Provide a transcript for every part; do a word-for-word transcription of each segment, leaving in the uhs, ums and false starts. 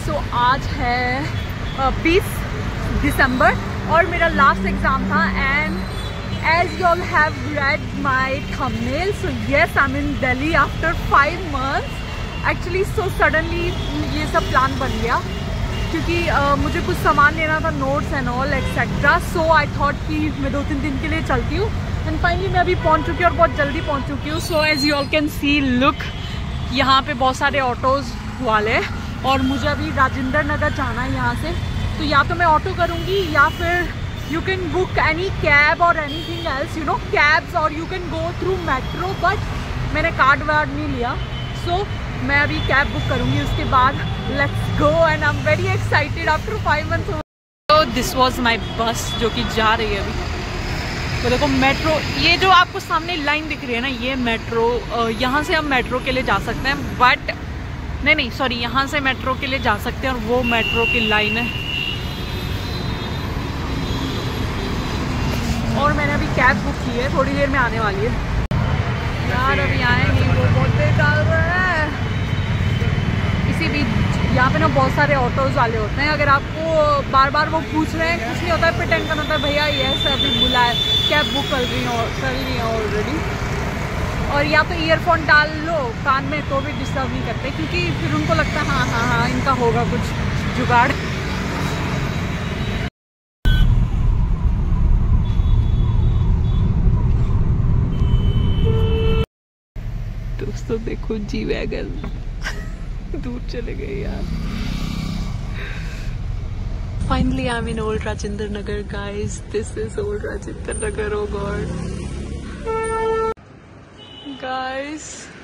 सो so, आज है बीस दिसंबर और मेरा लास्ट एग्ज़ाम था and as you all have read my thumbnail, so yes I am in Delhi after five months actually. So suddenly ये सब प्लान बन गया क्योंकि uh, मुझे कुछ सामान लेना था, notes and all etcetera. So I thought कि मैं दो तीन दिन के लिए चलती हूँ एंड फाइनली मैं अभी पहुँच चुकी हूँ और बहुत जल्दी पहुँच चुकी हूँ। So as you all can see look, यहाँ पे बहुत सारे ऑटोज़ वाले और मुझे अभी राजेंद्र नगर जाना है यहाँ से। तो या तो मैं ऑटो करूँगी या फिर you can book any cab और any thing else, you know cabs, और you can go through metro, but मैंने कार्ड वार्ड नहीं लिया। सो so, मैं अभी कैब बुक करूँगी, उसके बाद let's go and I am very excited after five months. तो दिस वॉज माई बस जो कि जा रही है अभी। तो देखो मेट्रो, ये जो आपको सामने लाइन दिख रही है ना, ये मेट्रो, यहाँ से हम मेट्रो के लिए जा सकते हैं, बट नहीं नहीं सॉरी यहाँ से मेट्रो के लिए जा सकते हैं और वो मेट्रो की लाइन है। और मैंने अभी कैब बुक की है, थोड़ी देर में आने वाली है। यार अभी आए नहीं, वो बहुत देर डाल रहा है। इसी बीच यहाँ पे ना बहुत सारे ऑटोज़ वाले होते हैं, अगर आपको बार बार वो पूछ रहे हैं, कुछ नहीं होता है, प्रिटेंड करना होता है भैया यस अभी बुलाए, कैब बुक कर रही हूँ कर ली है ऑलरेडी। और या तो ईयरफोन डाल लो कान में तो भी डिस्टर्ब नहीं करते, क्योंकि फिर उनको लगता है हाँ हाँ हाँ इनका होगा कुछ जुगाड़। दोस्तों देखो जी वैगन दूर चले गए यार। Finally I am in old Rajendra Nagar guys, this is old Rajendra Nagar. Oh god guys,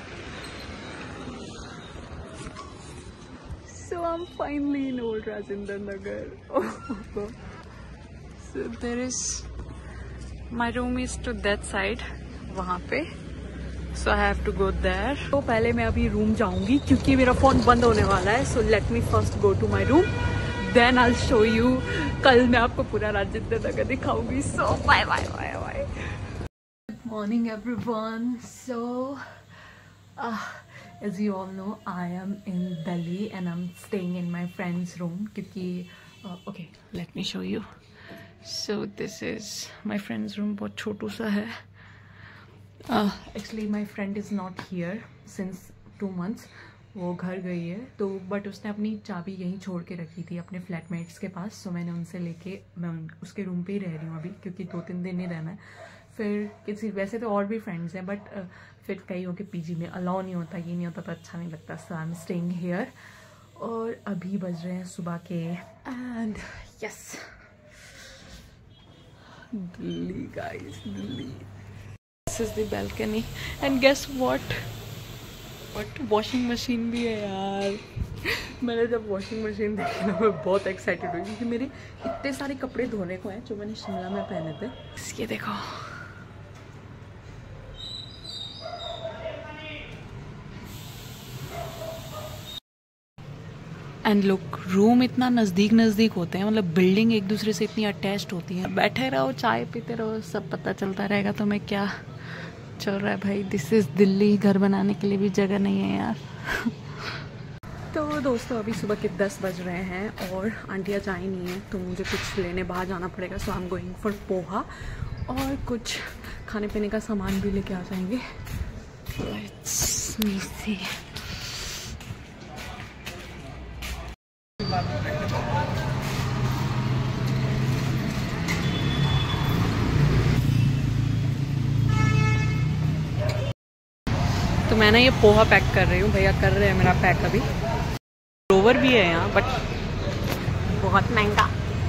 so I'm finally in old Rajendra Nagar. Oh god, so there is, my room is to that side, वहाँ पे, so I have to go there. तो पहले मैं अभी room जाऊंगी क्योंकि मेरा phone बंद होने वाला है। so let me first go to my room, then I'll show you। कल मैं आपको पूरा राजेंद्र नगर दिखाऊंगी। so bye bye bye bye। Morning everyone. So uh, as you all know I am in Delhi and I'm staying in my friend's room क्योंकि uh, okay let me show you। so this is my friend's room, बहुत छोटू सा है। uh, actually my friend is not here since two months, वो घर गई है। तो but उसने अपनी चाबी यहीं छोड़ के रखी थी अपने फ्लैटमेट्स के पास। सो so, मैंने उनसे लेके मैं उसके रूम पे ही रह रही हूँ अभी, क्योंकि दो तीन दिन ही रहना है। फिर किसी वैसे तो और भी फ्रेंड्स हैं, बट uh, फिर कईयों के पीजी में अलाउ नहीं होता, ये नहीं होता तो अच्छा नहीं लगता। So I am staying here. और अभी बज रहे हैं सुबह के and yes Delhi guys, Delhi. This is the balcony and guess what what washing machine भी है यार। मैंने जब वॉशिंग मशीन देखी ना मैं बहुत एक्साइटेड हुई, क्योंकि मेरे इतने सारे कपड़े धोने को हैं जो मैंने शिमला में पहने थे। ये देखो एंड लुक, रूम इतना नज़दीक नज़दीक होते हैं, मतलब बिल्डिंग एक दूसरे से इतनी अटैच्ड होती है। बैठे रहो चाय पीते रहो, सब पता चलता रहेगा तुम्हें क्या चल रहा है भाई। दिस इज़ दिल्ली, घर बनाने के लिए भी जगह नहीं है यार। तो दोस्तों अभी सुबह के दस बज रहे हैं और आंटियाँ जाई नहीं है, तो मुझे कुछ लेने बाहर जाना पड़ेगा। So I am going for poha और कुछ खाने पीने का सामान भी लेके आ जाएंगे। Let's me see. तो मैं ना ये पोहा पैक कर रही हूँ, भैया कर रहे हैं मेरा पैक अभी। रोवर भी है यहाँ बट बहुत महंगा।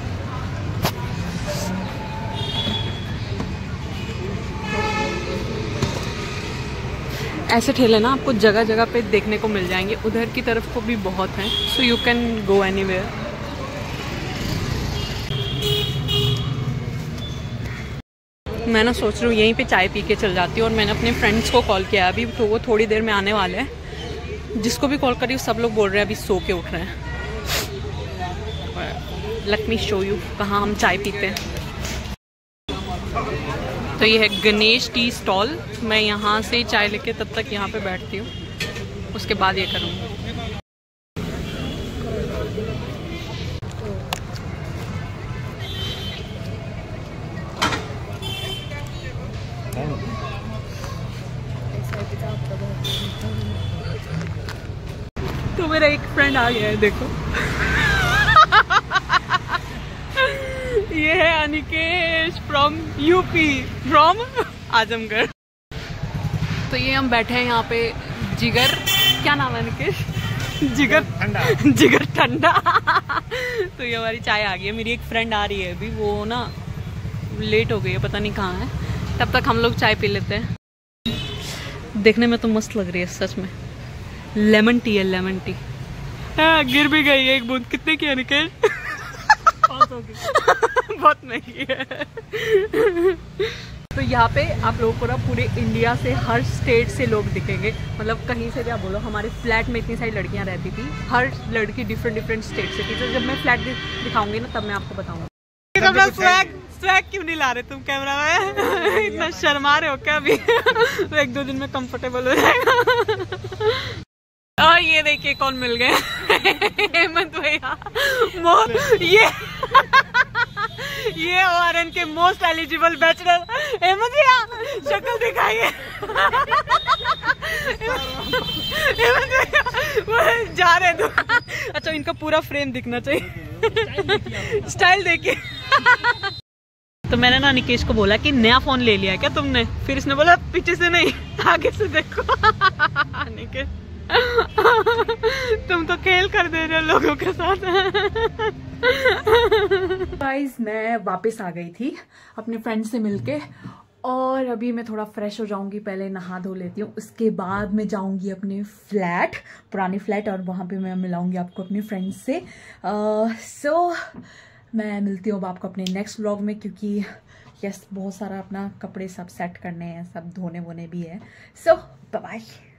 ऐसे ठेले ना आपको जगह जगह पे देखने को मिल जाएंगे, उधर की तरफ को भी बहुत हैं। So you can go anywhere. मैं ना सोच रही हूँ यहीं पे चाय पी के चल जाती हूँ। और मैंने अपने फ्रेंड्स को कॉल किया अभी, तो वो थोड़ी देर में आने वाले हैं। जिसको भी कॉल करी सब लोग बोल रहे हैं अभी सो के उठ रहे हैं। लेट मी शो यू कहाँ हम चाय पीते हैं। तो ये है गणेश टी स्टॉल। मैं यहाँ से चाय लेके तब तक यहाँ पे बैठती हूँ, उसके बाद ये करूँगी। मेरा एक फ्रेंड आ गया है, देखो। ये है अनिकेश फ्रॉम यूपी, फ्रॉम आजमगढ़। तो ये हम बैठे हैं यहाँ पे, जिगर, क्या नाम है अनिकेश? जिगर ठंडा। जिगर ठंडा। तो ये हमारी चाय आ गई है। मेरी एक फ्रेंड आ रही है अभी, वो ना लेट हो गई है, पता नहीं कहाँ है। तब तक हम लोग चाय पी लेते हैं। देखने में तो मस्त लग रही है सच में। लेमन टी है, लेमन टी। हाँ, गिर भी गई है एक बूंद। कितने की है निकल? बहुत महंगी है। तो यहाँ पे आप लोगों को ना पूरे इंडिया से, हर स्टेट से लोग दिखेंगे। मतलब कहीं से भी आप बोलो। हमारे फ्लैट में इतनी सारी लड़कियाँ रहती थी, हर लड़की डिफरेंट डिफरेंट स्टेट से थी। तो जब मैं फ्लैट दिखाऊंगी ना, तब मैं आपको बताऊंगा। स्वैग स्वैग क्यों नहीं ला रहे तुम कैमरा में? इतना शर्मा रहे हो क्या अभी? तो एक दो दिन में कंफर्टेबल हो जाएगा। और ये देखिए कौन मिल गए, हेमंत भैया। ये ये ओआरएन के मोस्ट एलिजिबल बैचलर हेमंत भैया, शक्ल दिखाइए। हेमंत भैया वो जा रहे हैं। अच्छा, इनका पूरा फ्रेम दिखना चाहिए। स्टाइल देखिए। तो मैंने ना निकेश को बोला कि नया फोन ले लिया क्या तुमने? फिर इसने बोला पीछे से नहीं, आगे से देखो। निकेश तुम तो खेल कर दे रहे हो लोगों के साथ। गाइस, मैं वापस आ गई थी अपने फ्रेंड से मिलके, और अभी मैं थोड़ा फ्रेश हो जाऊंगी। पहले नहा धो लेती हूँ, उसके बाद मैं जाऊंगी अपने फ्लैट, पुराने फ्लैट, और वहां पे मैं मिलाऊंगी आपको अपने फ्रेंड से। सो uh, so, मैं मिलती हूँ अब आपको अपने नेक्स्ट व्लॉग में, क्योंकि यस बहुत सारा अपना कपड़े सब सेट करने हैं, सब धोने वोने भी है। So bye bye.